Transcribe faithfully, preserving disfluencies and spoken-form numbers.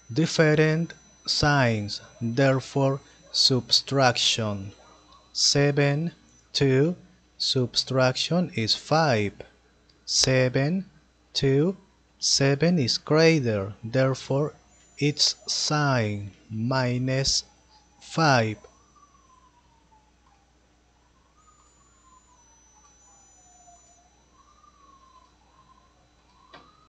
different signs, therefore subtraction. seven, two, subtraction is five. seven, two, seven is greater, therefore its sign minus five.